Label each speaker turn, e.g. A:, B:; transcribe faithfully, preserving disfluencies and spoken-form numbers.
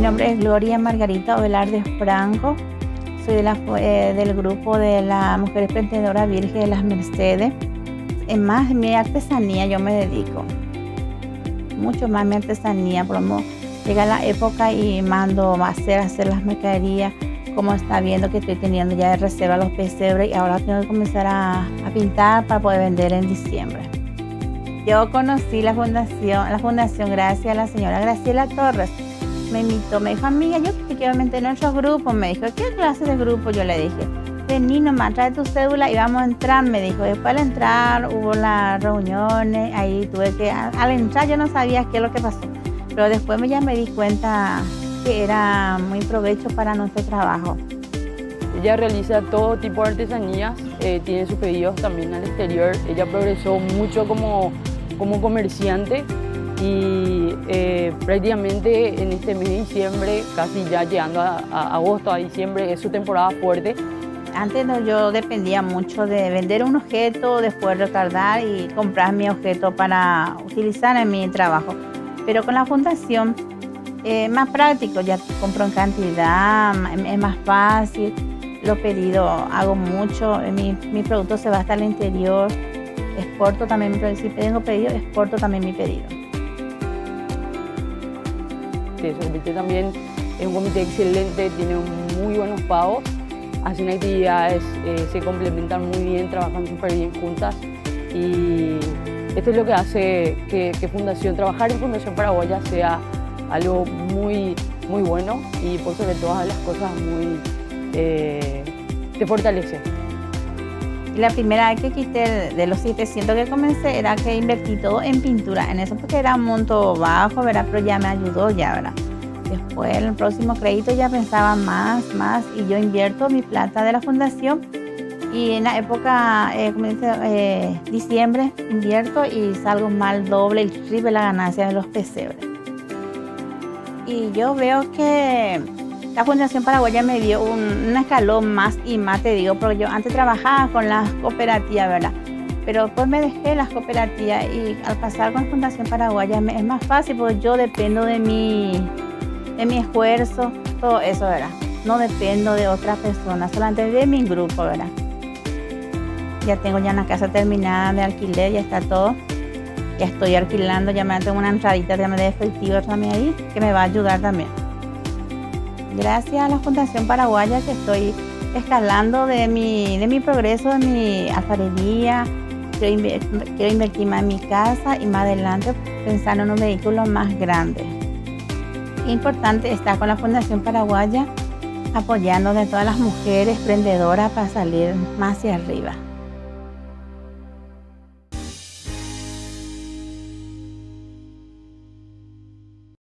A: nombre es Gloria Margarita Ovelarde Franco. Soy de la, eh, del grupo de la Mujer Emprendedora Virgen de las Mercedes. Es más mi artesanía yo me dedico. Mucho más mi artesanía. Por ejemplo, llega la época y mando a hacer, hacer las mercaderías. Como está viendo que estoy teniendo ya de reserva los pesebres y ahora tengo que comenzar a, a pintar para poder vender en diciembre. Yo conocí la fundación, la fundación gracias a la señora Graciela Torres. Me invitó, me dijo, amiga, yo te quiero meter en otro grupo. Me dijo, ¿qué clase de grupo? Yo le dije, vení nomás, trae tu cédula y vamos a entrar. Me dijo, después al entrar hubo las reuniones, ahí tuve que, al entrar yo no sabía qué es lo que pasó. Pero después ya me di cuenta que era muy provecho para nuestro trabajo.
B: Ella realiza todo tipo de artesanías, eh, tiene sus pedidos también al exterior. Ella progresó mucho como, como comerciante y eh, prácticamente en este mes de diciembre, casi ya llegando a, a agosto, a diciembre, es su temporada fuerte.
A: Antes no, yo dependía mucho de vender un objeto, después retardar y comprar mi objeto para utilizar en mi trabajo. Pero con la fundación es más práctico, ya compro en cantidad, es más fácil. Los pedidos hago mucho, mi, mi producto se va hasta el interior, exporto también, si tengo pedido, exporto también mi pedido.
B: Sí, el comité también es un comité excelente, tiene muy buenos pagos, hacen actividades, eh, se complementan muy bien, trabajan súper bien juntas y esto es lo que hace que, que Fundación, trabajar en Fundación Paraguaya sea algo muy, muy bueno y por sobre todas las cosas muy, eh, te fortalece.
A: La primera vez que quité de los setecientos que comencé era que invertí todo en pintura, en eso porque era un monto bajo, ¿verdad? Pero ya me ayudó ya, ¿verdad? Después en el próximo crédito ya pensaba más, más y yo invierto mi plata de la fundación y en la época, eh, como dice, eh, diciembre invierto y salgo mal doble, el triple la ganancia de los pesebres. Y yo veo que la Fundación Paraguaya me dio un, un escalón más y más, te digo, porque yo antes trabajaba con las cooperativas, ¿verdad? Pero después me dejé las cooperativas y al pasar con Fundación Paraguaya me, es más fácil porque yo dependo de mi, de mi esfuerzo, todo eso, ¿verdad? No dependo de otras personas, solamente de mi grupo, ¿verdad? Ya tengo ya una casa terminada de alquiler, ya está todo. Ya estoy alquilando, ya me tengo una entradita de efectivo también ahí, que me va a ayudar también. Gracias a la Fundación Paraguaya que estoy escalando de mi, de mi progreso, de mi alfarería. Quiero, inver, quiero invertir más en mi casa y más adelante pensando en un vehículo más grande. Es importante estar con la Fundación Paraguaya apoyando a todas las mujeres emprendedoras para salir más hacia arriba.